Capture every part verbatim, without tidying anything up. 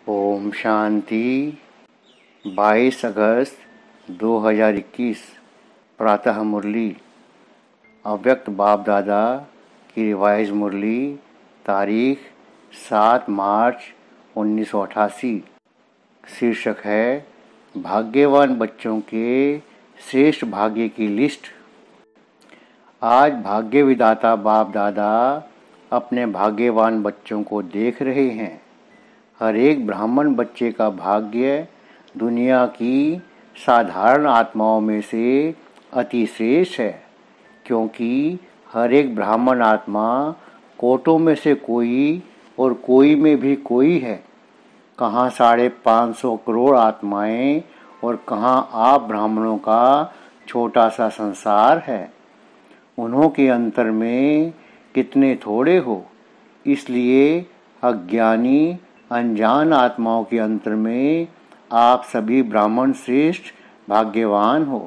ओम शांति। बाईस अगस्त दो हज़ार इक्कीस प्रातः मुरली। अव्यक्त बाप दादा की रिवाइज मुरली, तारीख सात मार्च उन्नीस सौ अठासी। शीर्षक है भाग्यवान बच्चों के श्रेष्ठ भाग्य की लिस्ट। आज भाग्य विधाता बाप दादा अपने भाग्यवान बच्चों को देख रहे हैं। हर एक ब्राह्मण बच्चे का भाग्य दुनिया की साधारण आत्माओं में से अति श्रेष्ठ है, क्योंकि हर एक ब्राह्मण आत्मा कोटों में से कोई और कोई में भी कोई है। कहाँ साढ़े पाँच सौ करोड़ आत्माएं और कहाँ आप ब्राह्मणों का छोटा सा संसार है। उन्हों के अंतर में कितने थोड़े हो। इसलिए अज्ञानी अनजान आत्माओं के अंतर में आप सभी ब्राह्मण श्रेष्ठ भाग्यवान हो।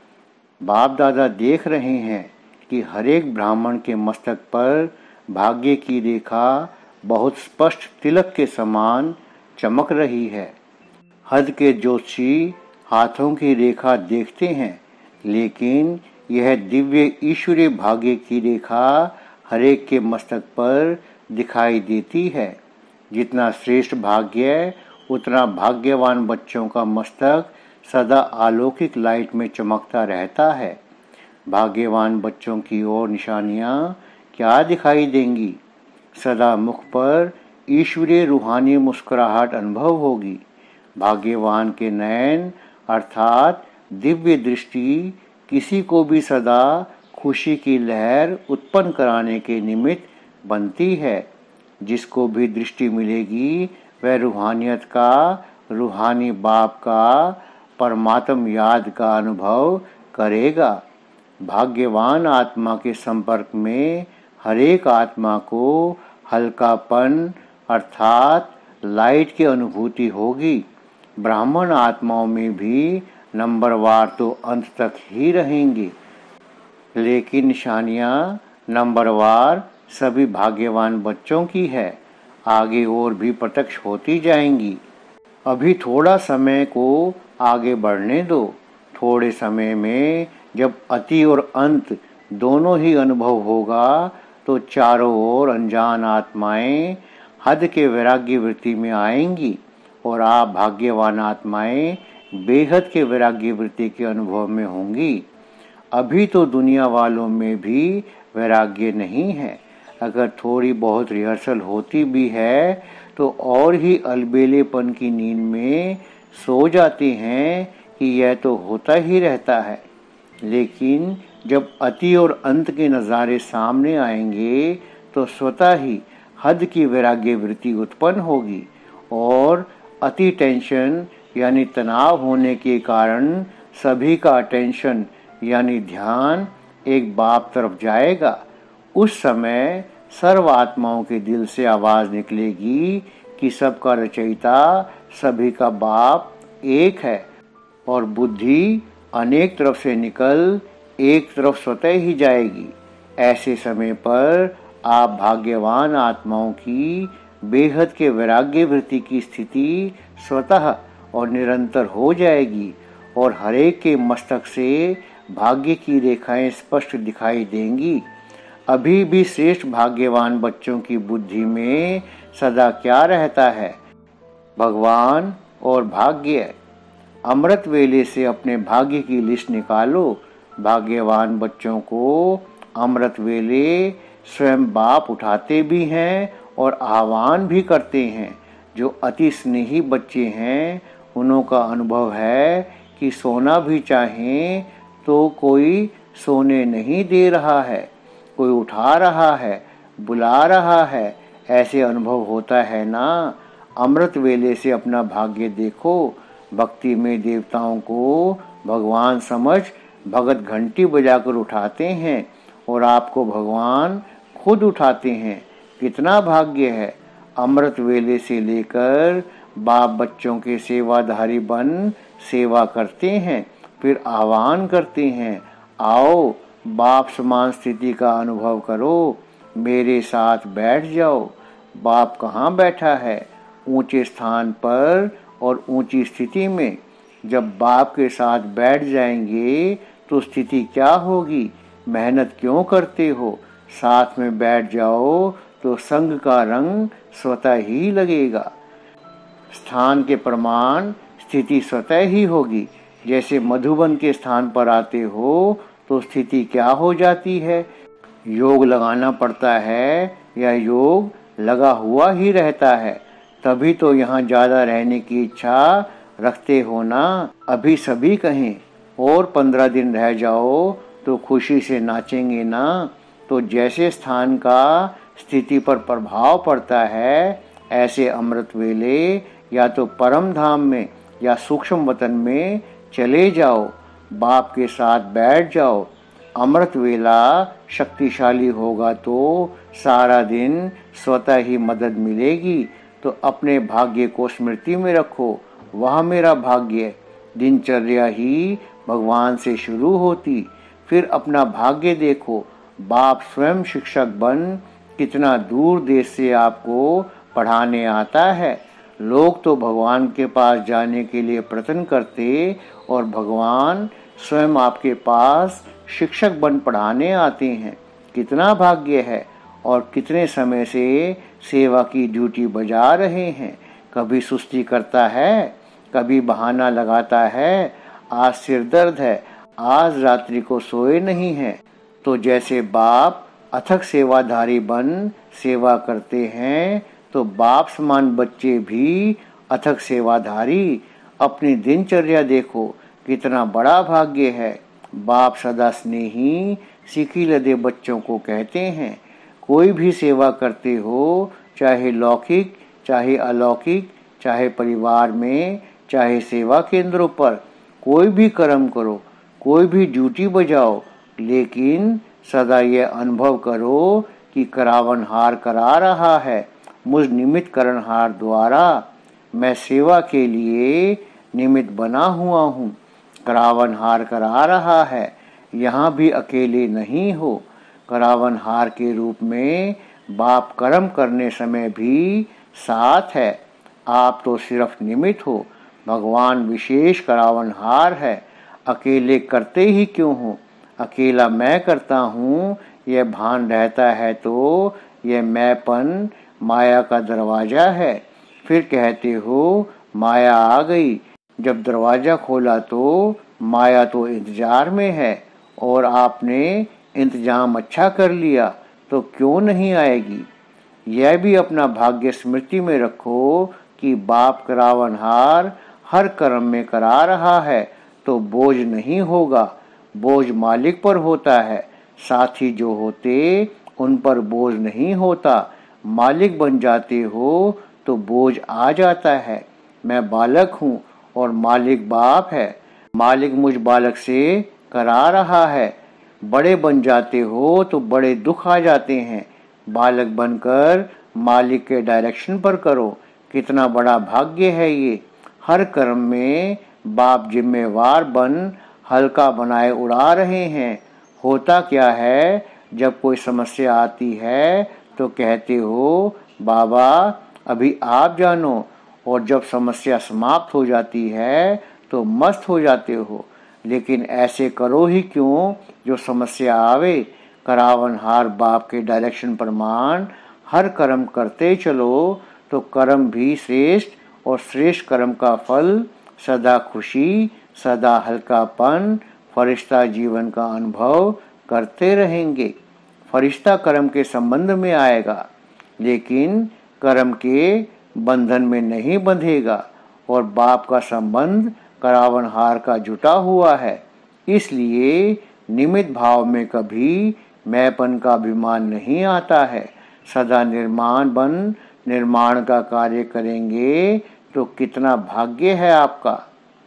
बाप दादा देख रहे हैं कि हर एक ब्राह्मण के मस्तक पर भाग्य की रेखा बहुत स्पष्ट तिलक के समान चमक रही है। हद के ज्योतिषी हाथों की रेखा देखते हैं, लेकिन यह दिव्य ईश्वरीय भाग्य की रेखा हर एक के मस्तक पर दिखाई देती है। जितना श्रेष्ठ भाग्य, उतना भाग्यवान बच्चों का मस्तक सदा अलौकिक लाइट में चमकता रहता है। भाग्यवान बच्चों की ओर निशानियाँ क्या दिखाई देंगी? सदा मुख पर ईश्वरीय रूहानी मुस्कुराहट अनुभव होगी। भाग्यवान के नयन अर्थात दिव्य दृष्टि किसी को भी सदा खुशी की लहर उत्पन्न कराने के निमित्त बनती है। जिसको भी दृष्टि मिलेगी वह रूहानियत का, रूहानी बाप का, परमात्म याद का अनुभव करेगा। भाग्यवान आत्मा के संपर्क में हर एक आत्मा को हल्कापन अर्थात लाइट की अनुभूति होगी। ब्राह्मण आत्माओं में भी नंबरवार तो अंत तक ही रहेंगे, लेकिन निशानियाँ नंबरवार सभी भाग्यवान बच्चों की है। आगे और भी प्रत्यक्ष होती जाएंगी। अभी थोड़ा समय को आगे बढ़ने दो। थोड़े समय में जब अति और अंत दोनों ही अनुभव होगा तो चारों ओर अनजान आत्माएं हद के वैराग्य वृत्ति में आएंगी और आप भाग्यवान आत्माएं बेहद के वैराग्य वृत्ति के अनुभव में होंगी। अभी तो दुनिया वालों में भी वैराग्य नहीं है। अगर थोड़ी बहुत रिहर्सल होती भी है तो और ही अलबेलेपन की नींद में सो जाते हैं कि यह तो होता ही रहता है। लेकिन जब अति और अंत के नज़ारे सामने आएंगे तो स्वतः ही हद की वैराग्य वृत्ति उत्पन्न होगी और अति टेंशन यानी तनाव होने के कारण सभी का अटेंशन यानी ध्यान एक बाप तरफ जाएगा। उस समय सर्व आत्माओं के दिल से आवाज निकलेगी कि सबका रचयिता, सभी का बाप एक है और बुद्धि अनेक तरफ से निकल एक तरफ स्वतः ही जाएगी। ऐसे समय पर आप भाग्यवान आत्माओं की बेहद के वैराग्य वृत्ति की स्थिति स्वतः और निरंतर हो जाएगी और हरेक के मस्तक से भाग्य की रेखाएं स्पष्ट दिखाई देंगी। अभी भी श्रेष्ठ भाग्यवान बच्चों की बुद्धि में सदा क्या रहता है? भगवान और भाग्य। अमृत वेले से अपने भाग्य की लिस्ट निकालो। भाग्यवान बच्चों को अमृत वेले स्वयं बाप उठाते भी हैं और आह्वान भी करते हैं। जो अति स्नेही बच्चे हैं उन्हों का अनुभव है कि सोना भी चाहें तो कोई सोने नहीं दे रहा है, कोई उठा रहा है, बुला रहा है। ऐसे अनुभव होता है ना। अमृत वेले से अपना भाग्य देखो। भक्ति में देवताओं को भगवान समझ भगत घंटी बजाकर उठाते हैं और आपको भगवान खुद उठाते हैं। कितना भाग्य है। अमृत वेले से लेकर बाप बच्चों के सेवाधारी बन सेवा करते हैं, फिर आह्वान करते हैं, आओ बाप समान स्थिति का अनुभव करो, मेरे साथ बैठ जाओ। बाप कहाँ बैठा है? ऊंचे स्थान पर और ऊंची स्थिति में जब बाप के साथ बैठ जाएंगे तो स्थिति क्या होगी? मेहनत क्यों करते हो? साथ में बैठ जाओ तो संग का रंग स्वतः ही लगेगा। स्थान के प्रमाण स्थिति स्वतः ही होगी। जैसे मधुबन के स्थान पर आते हो तो स्थिति क्या हो जाती है? योग लगाना पड़ता है या योग लगा हुआ ही रहता है? तभी तो यहाँ ज़्यादा रहने की इच्छा रखते हो ना। अभी सभी कहें और पंद्रह दिन रह जाओ तो खुशी से नाचेंगे ना। तो जैसे स्थान का स्थिति पर प्रभाव पड़ता है, ऐसे अमृत वेले या तो परम धाम में या सूक्ष्म वतन में चले जाओ, बाप के साथ बैठ जाओ। अमृत वेला शक्तिशाली होगा तो सारा दिन स्वतः ही मदद मिलेगी। तो अपने भाग्य को स्मृति में रखो, वह मेरा भाग्य। दिनचर्या ही भगवान से शुरू होती, फिर अपना भाग्य देखो। बाप स्वयं शिक्षक बन कितना दूर देश से आपको पढ़ाने आता है। लोग तो भगवान के पास जाने के लिए प्रयत्न करते और भगवान स्वयं आपके पास शिक्षक बन पढ़ाने आते हैं। कितना भाग्य है और कितने समय से सेवा की ड्यूटी बजा रहे हैं। कभी सुस्ती करता है, कभी बहाना लगाता है, आज सिर दर्द है, आज रात्रि को सोए नहीं हैं। तो जैसे बाप अथक सेवाधारी बन सेवा करते हैं, तो बाप समान बच्चे भी अथक सेवाधारी। अपनी दिनचर्या देखो, कितना बड़ा भाग्य है। बाप सदा स्नेही सीखी लदे बच्चों को कहते हैं। कोई भी सेवा करते हो, चाहे लौकिक चाहे अलौकिक, चाहे परिवार में चाहे सेवा केंद्रों पर, कोई भी कर्म करो, कोई भी ड्यूटी बजाओ, लेकिन सदा यह अनुभव करो कि करावनहार करा रहा है मुझ निमित्त करणहार द्वारा। मैं सेवा के लिए निमित्त बना हुआ हूँ। करावनहार करा रहा है, यहाँ भी अकेले नहीं हो। करावनहार के रूप में बाप कर्म करने समय भी साथ है। आप तो सिर्फ निमित्त हो, भगवान विशेष करावनहार है। अकेले करते ही क्यों हो? अकेला मैं करता हूँ यह भान रहता है तो यह मैंपन माया का दरवाजा है। फिर कहते हो माया आ गई। जब दरवाजा खोला तो माया तो इंतजार में है और आपने इंतजाम अच्छा कर लिया तो क्यों नहीं आएगी? यह भी अपना भाग्य स्मृति में रखो कि बाप करावनहार हर कर्म में करा रहा है तो बोझ नहीं होगा। बोझ मालिक पर होता है, साथी जो होते उन पर बोझ नहीं होता। मालिक बन जाते हो तो बोझ आ जाता है। मैं बालक हूँ और मालिक बाप है। मालिक मुझ बालक से करा रहा है। बड़े बन जाते हो तो बड़े दुख आ जाते हैं। बालक बनकर मालिक के डायरेक्शन पर करो। कितना बड़ा भाग्य है ये। हर कर्म में बाप जिम्मेवार बन हल्का बनाए उड़ा रहे हैं। होता क्या है, जब कोई समस्या आती है तो कहते हो बाबा अभी आप जानो, और जब समस्या समाप्त हो जाती है तो मस्त हो जाते हो। लेकिन ऐसे करो ही क्यों जो समस्या आवे। करावनहार बाप के डायरेक्शन पर मान हर कर्म करते चलो तो कर्म भी श्रेष्ठ, और श्रेष्ठ कर्म का फल सदा खुशी, सदा हल्कापन, फरिश्ता जीवन का अनुभव करते रहेंगे। फरिश्ता कर्म के संबंध में आएगा, लेकिन कर्म के बंधन में नहीं बंधेगा। और बाप का संबंध करावनहार का जुटा हुआ है। इसलिए निमित्त भाव में कभी मैंपन का अभिमान नहीं आता है। सदा निर्माण बन निर्माण का कार्य करेंगे तो कितना भाग्य है आपका।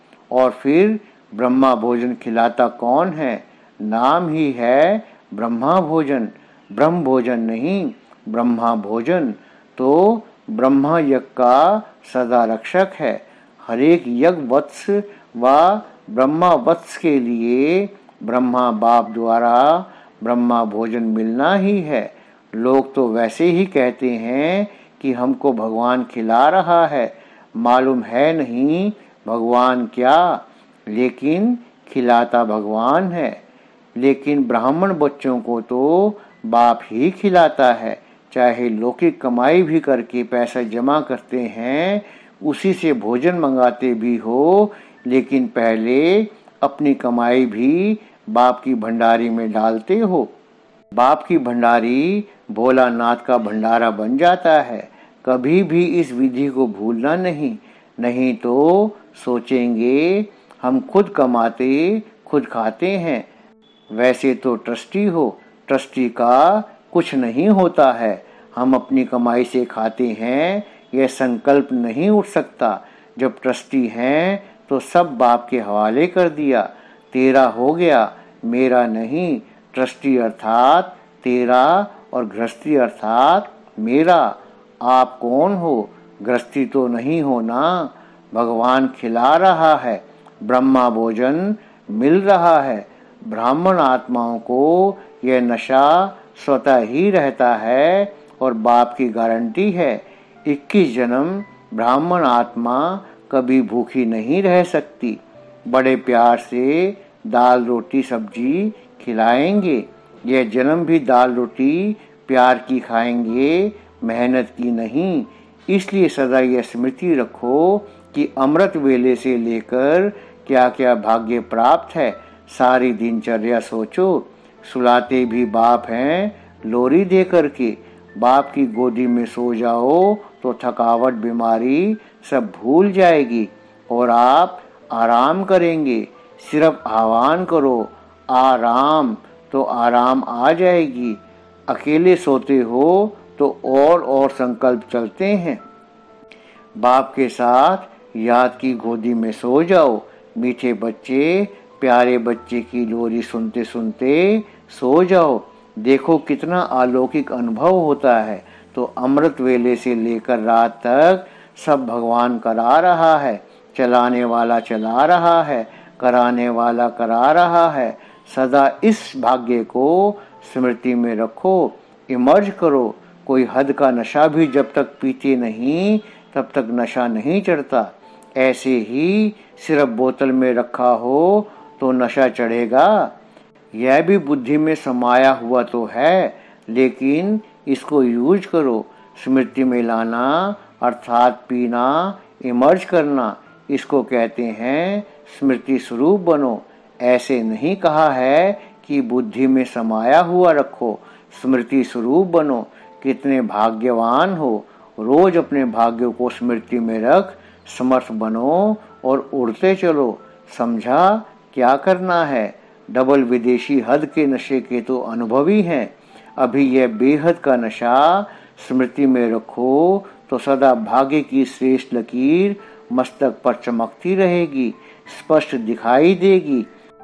और फिर ब्रह्मा भोजन खिलाता कौन है? नाम ही है ब्रह्मा भोजन। ब्रह्म भोजन नहीं, ब्रह्मा भोजन। तो ब्रह्मा यज्ञ का सदा रक्षक है। हरेक यज्ञ वत्स व ब्रह्मा वत्स के लिए ब्रह्मा बाप द्वारा ब्रह्मा भोजन मिलना ही है। लोग तो वैसे ही कहते हैं कि हमको भगवान खिला रहा है, मालूम है नहीं भगवान क्या, लेकिन खिलाता भगवान है। लेकिन ब्राह्मण बच्चों को तो बाप ही खिलाता है, चाहे लौकिक कमाई भी करके पैसा जमा करते हैं, उसी से भोजन मंगाते भी हो, लेकिन पहले अपनी कमाई भी बाप की भंडारी में डालते हो। बाप की भंडारी भोलानाथ का भंडारा बन जाता है। कभी भी इस विधि को भूलना नहीं, नहीं तो सोचेंगे हम खुद कमाते खुद खाते हैं। वैसे तो ट्रस्टी हो, ट्रस्टी का कुछ नहीं होता है। हम अपनी कमाई से खाते हैं, यह संकल्प नहीं उठ सकता। जब ट्रस्टी हैं तो सब बाप के हवाले कर दिया, तेरा हो गया मेरा नहीं। ट्रस्टी अर्थात तेरा और गृहस्थी अर्थात मेरा। आप कौन हो? गृहस्थी तो नहीं हो ना। भगवान खिला रहा है, ब्रह्मा भोजन मिल रहा है। ब्राह्मण आत्माओं को यह नशा स्वतः ही रहता है और बाप की गारंटी है, इक्कीस जन्म ब्राह्मण आत्मा कभी भूखी नहीं रह सकती। बड़े प्यार से दाल रोटी सब्जी खिलाएंगे। यह जन्म भी दाल रोटी प्यार की खाएंगे, मेहनत की नहीं। इसलिए सदा यह स्मृति रखो कि अमृत वेले से लेकर क्या क्या भाग्य प्राप्त है। सारी दिनचर्या सोचो। सुलाते भी बाप हैं लोरी दे करके। बाप की गोदी में सो जाओ तो थकावट बीमारी सब भूल जाएगी और आप आराम करेंगे। सिर्फ आह्वान करो आराम, तो आराम आ जाएगी। अकेले सोते हो तो और और संकल्प चलते हैं। बाप के साथ याद की गोदी में सो जाओ। मीठे बच्चे प्यारे बच्चे की लोरी सुनते सुनते सो जाओ। देखो कितना अलौकिक अनुभव होता है। तो अमृत वेले से लेकर रात तक सब भगवान करा रहा है। चलाने वाला चला रहा है, कराने वाला करा रहा है। सदा इस भाग्य को स्मृति में रखो, इमर्ज करो। कोई हद का नशा भी जब तक पीते नहीं तब तक नशा नहीं चढ़ता। ऐसे ही सिर्फ बोतल में रखा हो तो नशा चढ़ेगा। यह भी बुद्धि में समाया हुआ तो है, लेकिन इसको यूज करो। स्मृति में लाना अर्थात पीना, इमर्ज करना, इसको कहते हैं स्मृति स्वरूप बनो। ऐसे नहीं कहा है कि बुद्धि में समाया हुआ रखो, स्मृति स्वरूप बनो। कितने भाग्यवान हो। रोज अपने भाग्यों को स्मृति में रख समर्थ बनो और उड़ते चलो। समझा क्या करना है। डबल विदेशी हद के नशे के तो अनुभवी हैं। अभी यह बेहद का नशा स्मृति में रखो तो सदा भाग्य की श्रेष्ठ लकीर मस्तक पर चमकती रहेगी, स्पष्ट दिखाई देगी।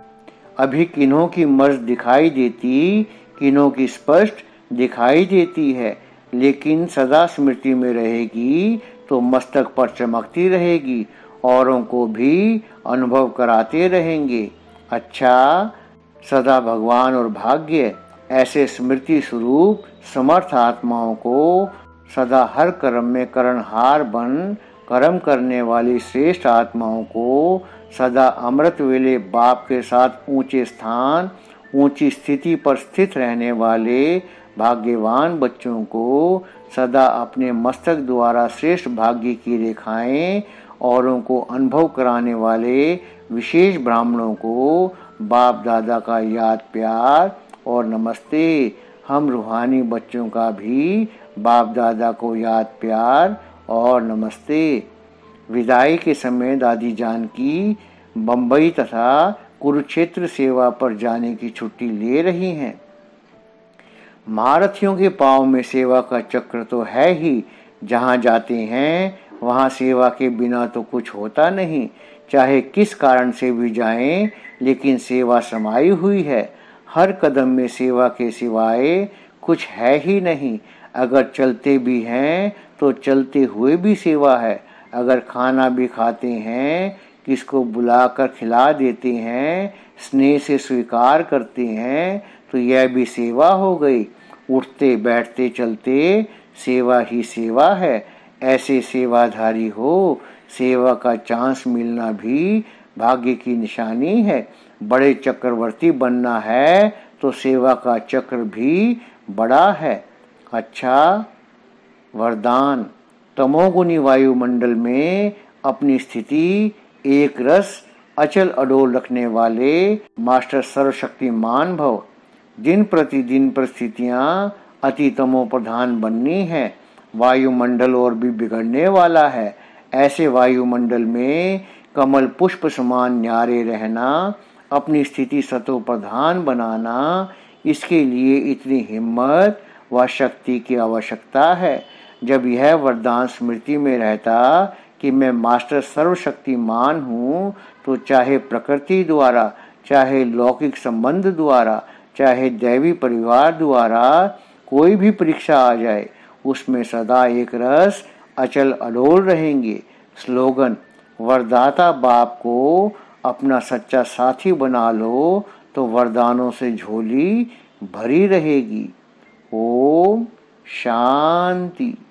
अभी किन्हों की मर्ज दिखाई देती, किन्हों की स्पष्ट दिखाई देती है, लेकिन सदा स्मृति में रहेगी तो मस्तक पर चमकती रहेगी, औरों को भी अनुभव कराते रहेंगे। अच्छा, सदा भगवान और भाग्य ऐसे स्मृति स्वरूप समर्थ आत्माओं को सदा हर कर्म में करणहार बन कर्म करने वाली श्रेष्ठ आत्माओं को सदा अमृत वेले बाप के साथ ऊंचे स्थान, ऊंची स्थिति पर स्थित रहने वाले भाग्यवान बच्चों को सदा अपने मस्तक द्वारा श्रेष्ठ भाग्य की रेखाएं औरों को अनुभव कराने वाले विशेष ब्राह्मणों को बाप दादा का याद प्यार और नमस्ते। हम रूहानी बच्चों का भी बाप दादा को याद प्यार और नमस्ते। विदाई के समय दादी जान की बम्बई तथा कुरुक्षेत्र सेवा पर जाने की छुट्टी ले रही हैं। महारथियों के पांव में सेवा का चक्र तो है ही। जहाँ जाते हैं वहाँ सेवा के बिना तो कुछ होता नहीं। चाहे किस कारण से भी जाएं, लेकिन सेवा समाई हुई है। हर कदम में सेवा के सिवाय कुछ है ही नहीं। अगर चलते भी हैं तो चलते हुए भी सेवा है। अगर खाना भी खाते हैं, किसको बुलाकर खिला देते हैं, स्नेह से स्वीकार करते हैं, तो यह भी सेवा हो गई। उठते बैठते चलते सेवा ही सेवा है, ऐसे सेवाधारी हो। सेवा का चांस मिलना भी भाग्य की निशानी है। बड़े चक्रवर्ती बनना है तो सेवा का चक्र भी बड़ा है। अच्छा वरदान, तमोगुनी वायुमंडल में अपनी स्थिति एक रस अचल अडोल रखने वाले मास्टर सर्वशक्तिमान भव। दिन प्रतिदिन परिस्थितियां अति तमो प्रधान बननी है। वायुमंडल और भी बिगड़ने वाला है। ऐसे वायुमंडल में कमल पुष्प समान न्यारे रहना, अपनी स्थिति सतो प्रधान बनाना, इसके लिए इतनी हिम्मत व शक्ति की आवश्यकता है। जब यह वरदान स्मृति में रहता कि मैं मास्टर सर्वशक्तिमान हूँ, तो चाहे प्रकृति द्वारा, चाहे लौकिक संबंध द्वारा, चाहे दैवी परिवार द्वारा कोई भी परीक्षा आ जाए, उसमें सदा एक रस अचल अडोल रहेंगे। स्लोगन, वरदाता बाप को अपना सच्चा साथी बना लो तो वरदानों से झोली भरी रहेगी। ओम शांति।